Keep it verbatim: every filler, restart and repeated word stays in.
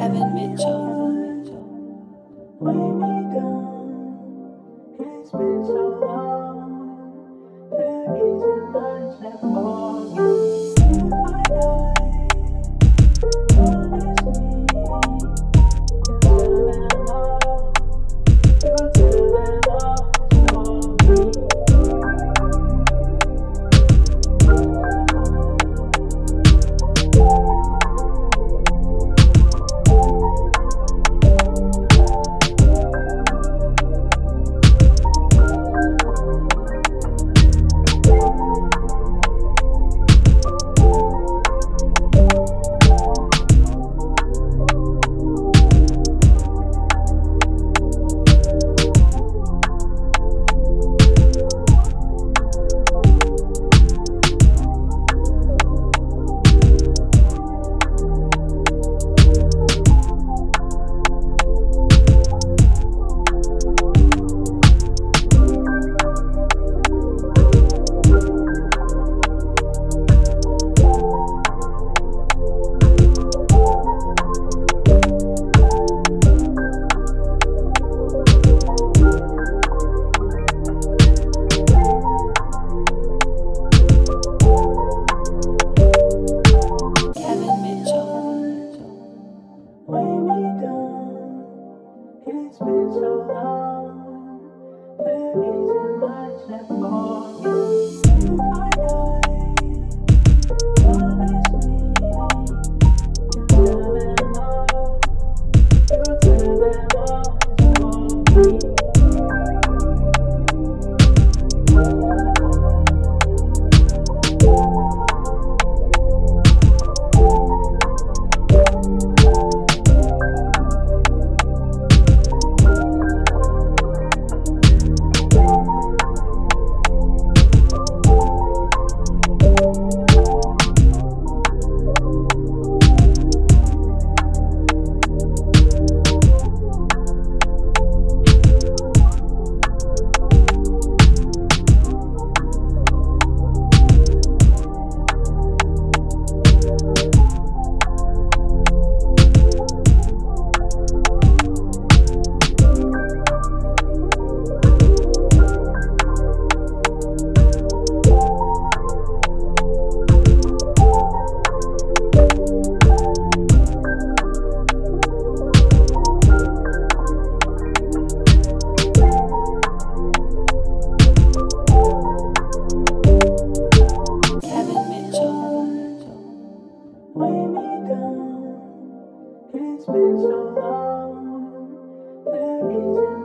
Kevin Mitchell. Way me down, it's been so long. There isn't much left for me. If I die, promise me you'll tell them all. You'll tell them all the story. It's been so long, there isn't much left for me. If I die, promise me you'll tell them all. You'll tell them all the story. Way me down, it's been so long, there isn't